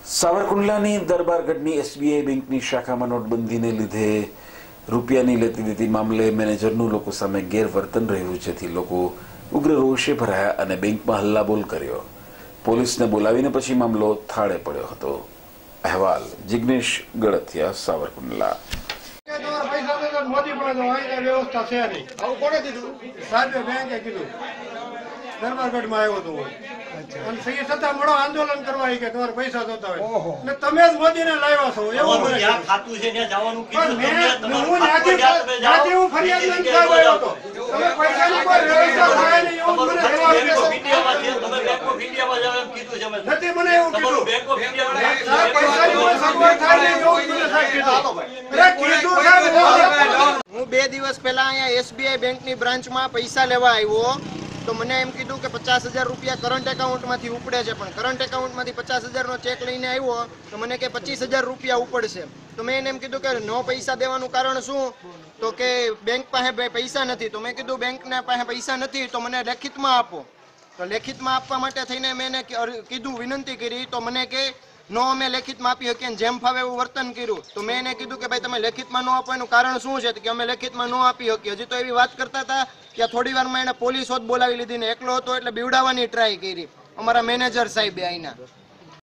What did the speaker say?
સાવરકુંડલાની દરબારગઢની SBI બેંકની શાખામાં નોટબંધીને લીધે રૂપિયાની લેતી દેતી મામલે મેનેજરનું લોકો સામે ગેરવર્તન રહ્યું, જેથી લોકો ઉગ્ર રોષે ભરાયા અને બેંકમાં હલ્લાબોલ કર્યો. પોલીસને બોલાવીને પછી મામલો થાળે પડ્યો હતો. અહેવાલ જિગ્નેશ ગળથિયા, સાવરકુંડલા. વ્યવસ્થા છે નહીં. આવું કોને કીધું? સાહેબે બેંકે કીધું. દરબારગઢમાં આવ્યો હતો અને સહી છતાં મળો આંદોલન કરવા કે તમારે પૈસા જોતા હોય ને તમે જ મોદીને લાવ્યા છો એવું મને ખાતું છે ત્યાં જવાનું કીધું. હું ત્યાંથી હું ફરિયાદ લઈને સાહેબ આવ્યો હતો. તમે પૈસાની કોઈ વ્યવસ્થા થાય નહીં એવું મને નથી. મને એવું કીધું સાહેબ પૈસાની કોઈ સગવડ થાય નહીં એવું મને સાહેબ કીધું. હું 2 દિવસ પહેલા અહીંયા એસબીઆઈ બેંકની બ્રાન્ચમાં પૈસા લેવા આવ્યો તો મને એમ કીધું કે 50,000 રૂપિયા કરંટ એકાઉન્ટમાંથી ઉપડે છે, પણ કરંટ એકાઉન્ટમાંથી 50,000નો ચેક લઈને આવ્યો તો મને કે 25,000 રૂપિયા ઉપડશે. તો મેં એને એમ કીધું કે નો પૈસા દેવાનું કારણ શું? તો કે બેંક પાસે પૈસા નથી. તો મેં કીધું બેંકના પાસે પૈસા નથી તો મને લેખિતમાં આપો. તો લેખિતમાં આપવા માટે થઈને મેં એને કીધું, વિનંતી કરી તો મને કે નો અમે લેખિતમાં આપી શકીએ, જેમ ફાવે એવું વર્તન કર્યું. તો મેં એને કીધું કે ભાઈ તમે લેખિતમાં ન આપો એનું કારણ શું છે? કે અમે લેખિતમાં ન આપી શકીએ. હજી તો એવી વાત કરતા હતા કે થોડી વારમાં એને પોલીસ હોત બોલાવી લીધી ને એકલો હતો એટલે બીવડાવવાની ટ્રાય કરી અમારા મેનેજર સાહેબે અહીંના.